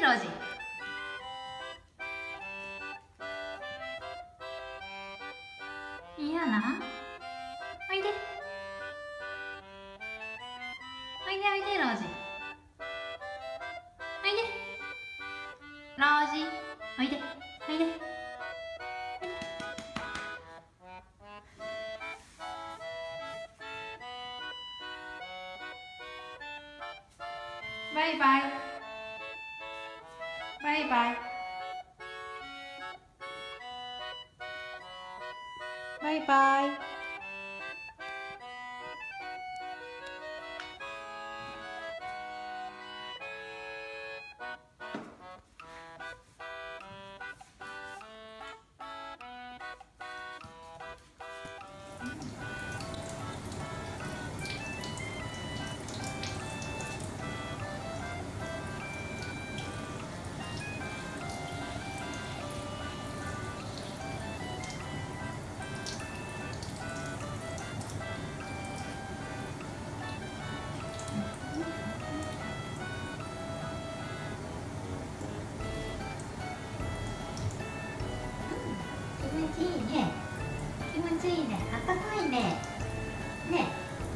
ロジ。嫌な。おいで。おいでおいでロジ。おいで。ロジ。おいで。おいで。バイバイ。バイバイ。バイバイ。気持ちいいね。気持ちいいね。あったかいね。ね。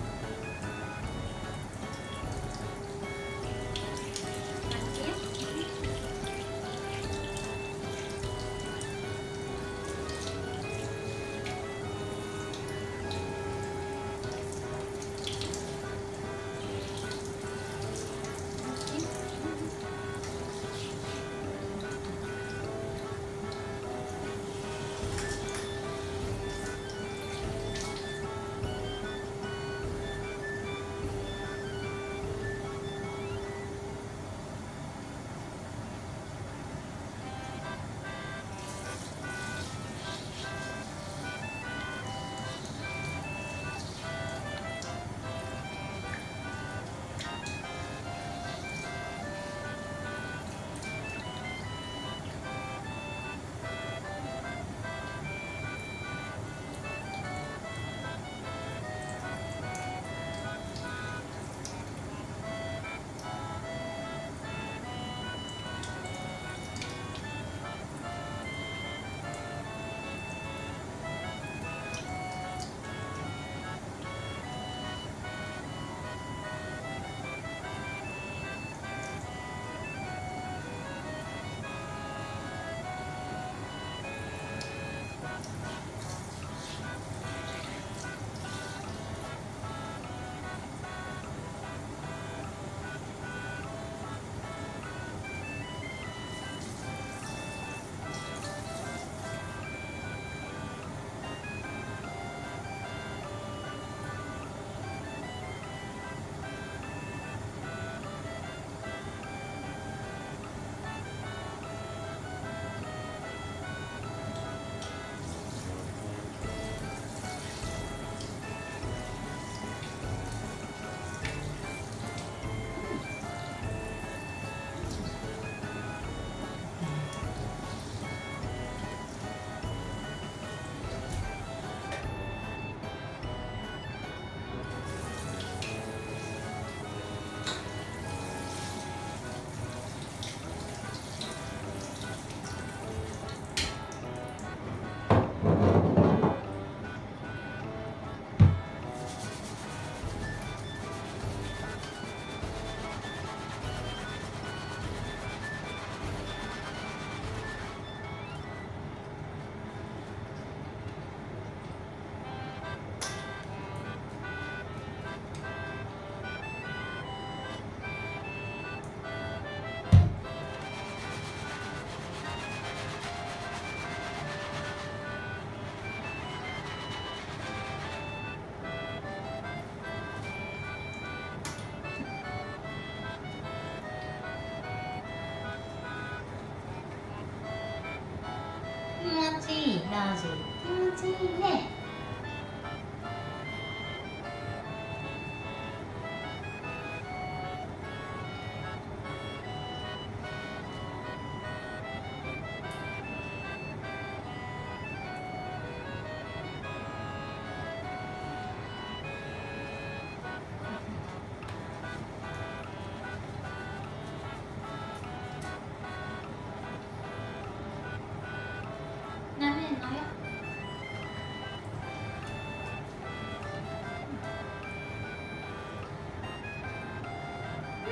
気持ちいいロージ。気持ちいいね。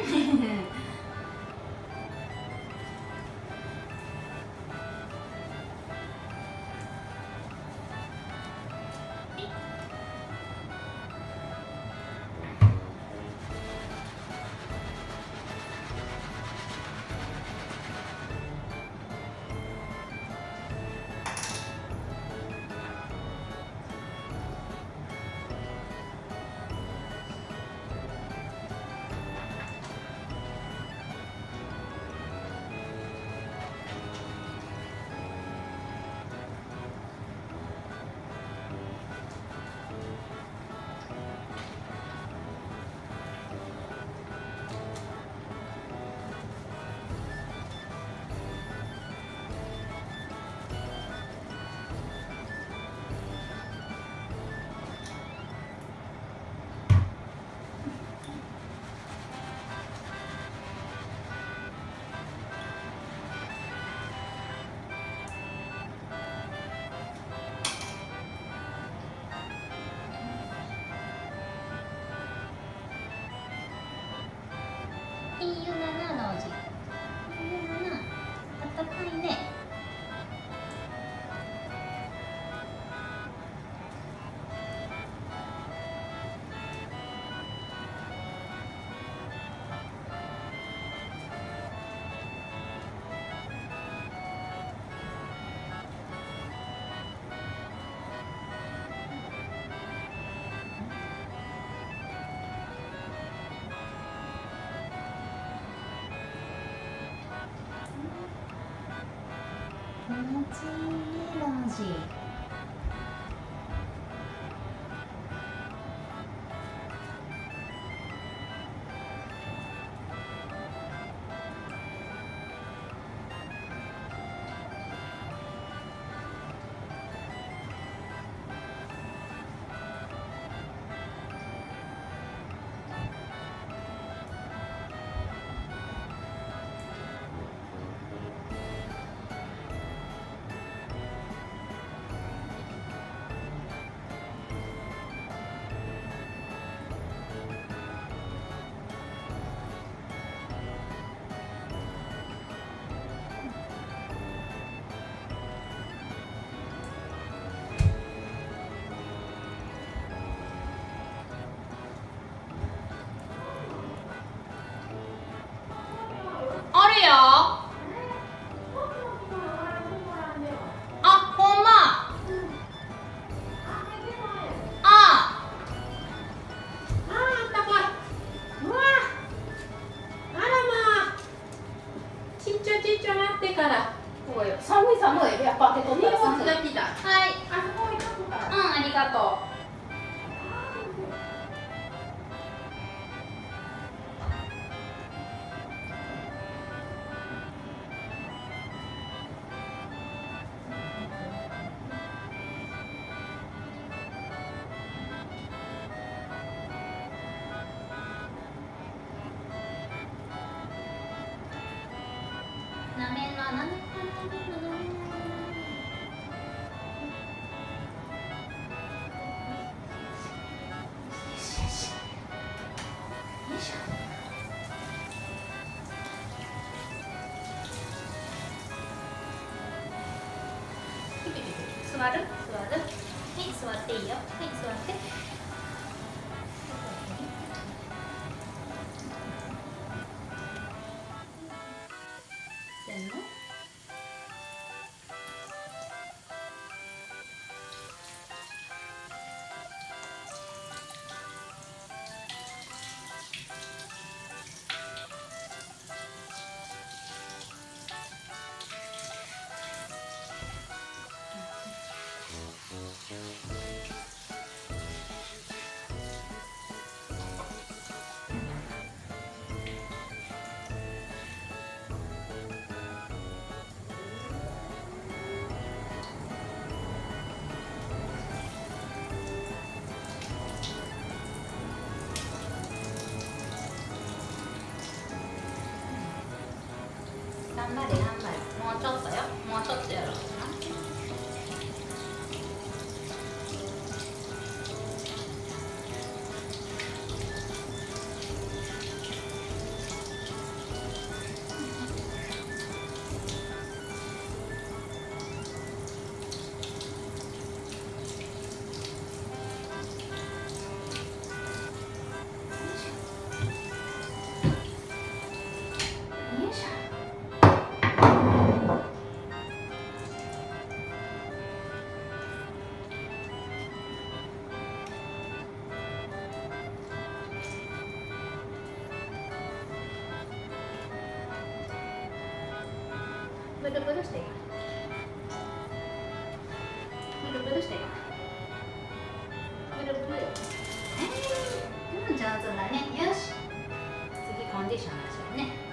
いいよなの字。いいよな。あったかいね。気持ちいいね、ロジ。 あるよ。あ、ほんま。あったかい。うわ。あらまあ。ちっちゃなってから。こうよ。寒い。やっぱ手取ったら寒い。はい。あそこに書くから。ありがとう。 なめんな、なめんな、なめんな、なめんな。よいしょ。座る？はい、座っていいよ。はい、座って。せーの。頑張れ、もうちょっとよ。もうちょっとやろうかな。 ブルブルしてブルブルしてブルブル。 上手だね。よし、次コンディショナーしようね。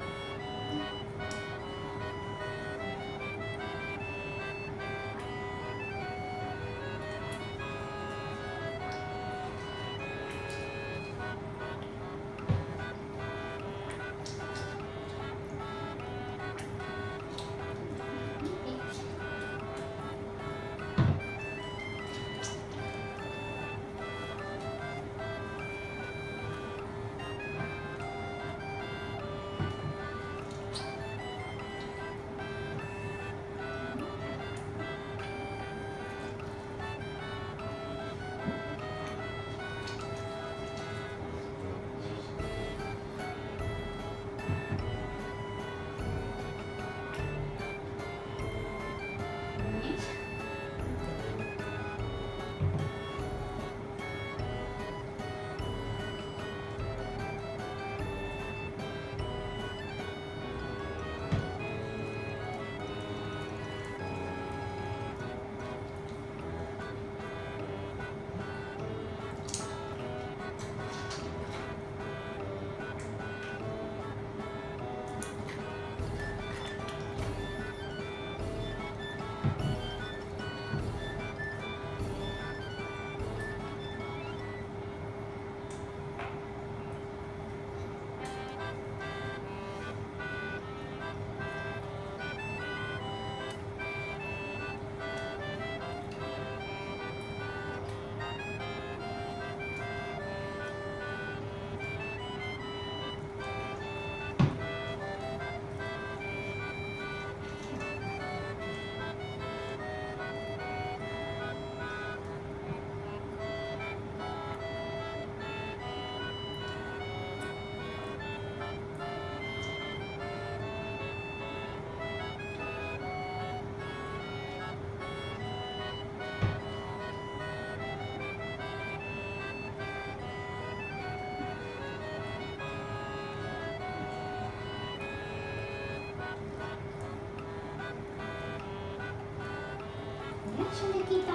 一緒に聞いた。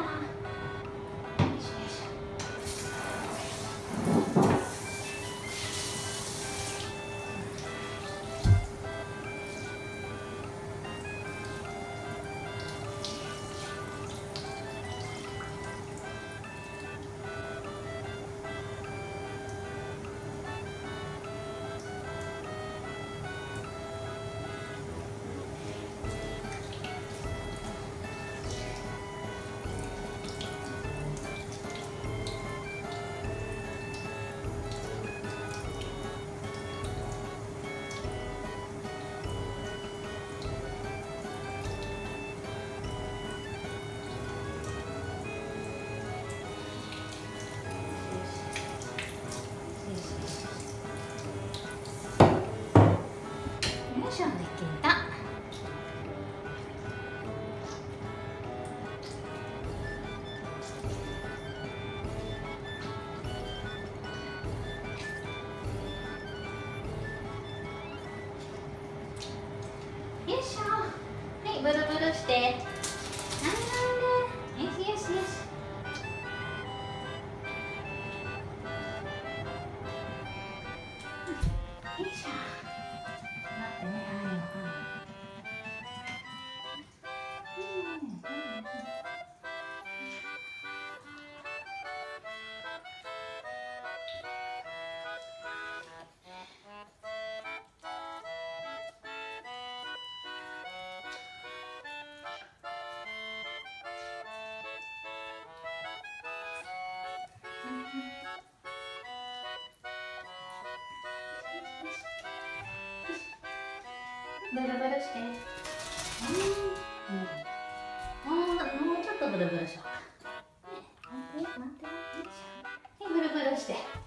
よいしょ、できた。よいしょ。はい、ブルブルして。よしよしよし。よいしょ。待ってね、ブルブルして。もうちょっとブルブルしようか。待って待って。はい、ブルブルして。